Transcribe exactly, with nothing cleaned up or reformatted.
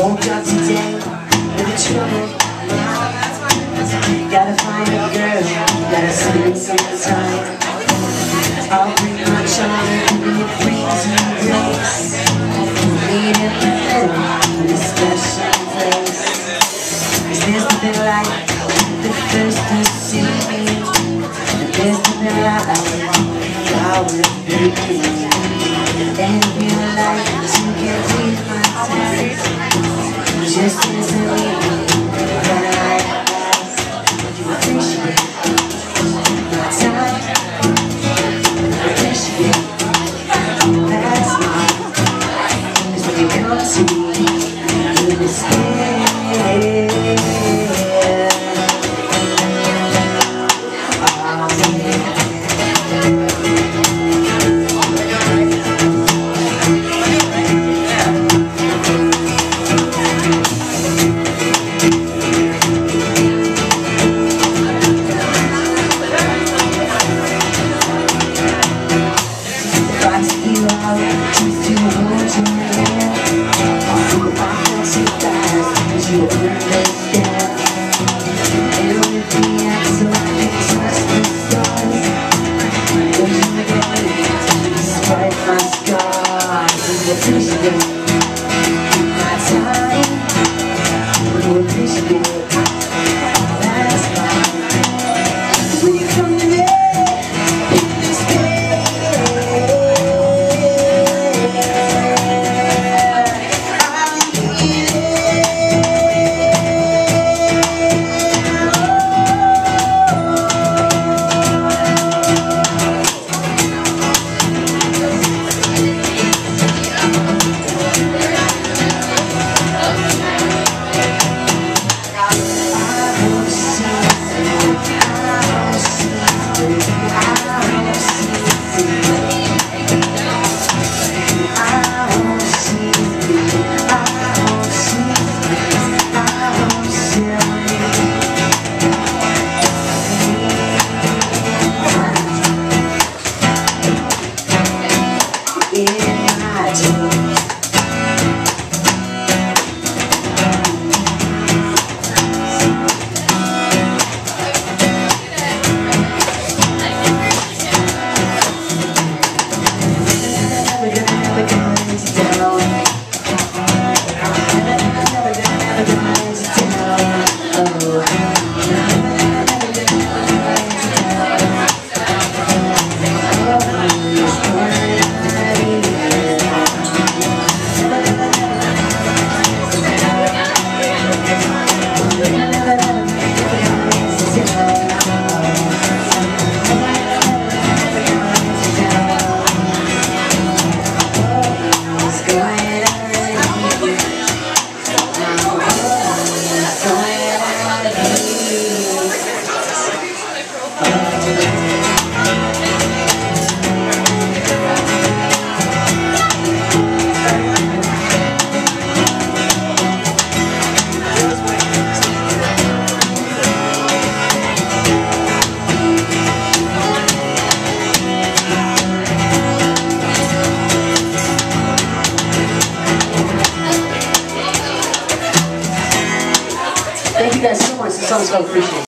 woke up today with a trouble. Gotta find a girl, gotta spend some time. I'll bring my charm and be a freezing embrace. Meet in the middle in a special place. 'Cause there's nothing like the first to see me, and there's nothing like flowers blooming. And if you like to get with my time, just easily when I ask, you appreciate my time, appreciate that's mine. 'Cause when you come to me, you understand. You understand, and with me I so I can trust the stars. Would you get me despite my scars? Would you appreciate my time? Would you appreciate that's mine? 'Cause when you come to me in this Thank you guys so much. This song's called Appreciate.